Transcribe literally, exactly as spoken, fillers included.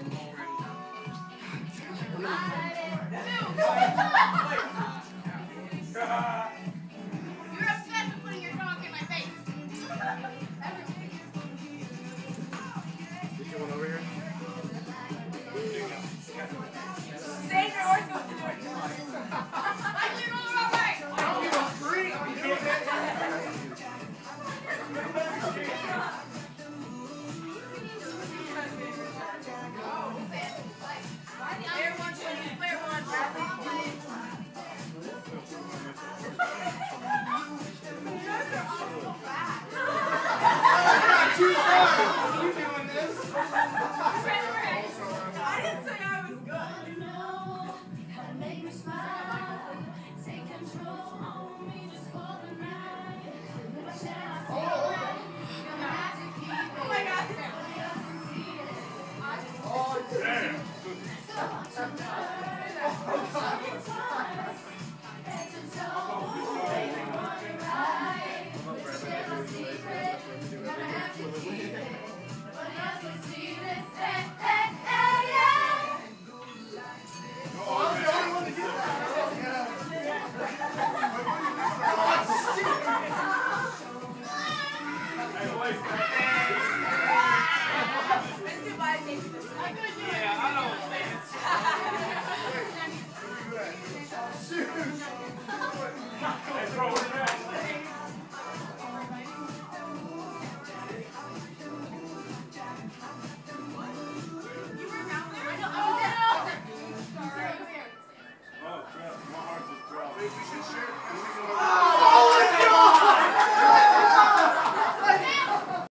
obsessed with putting your tongue in my face. Did you want over here? Sandra, always go to the door. I cleared all the wrong way. Oh, you want free? You can't get it. Player one, twenty, player one. Too far.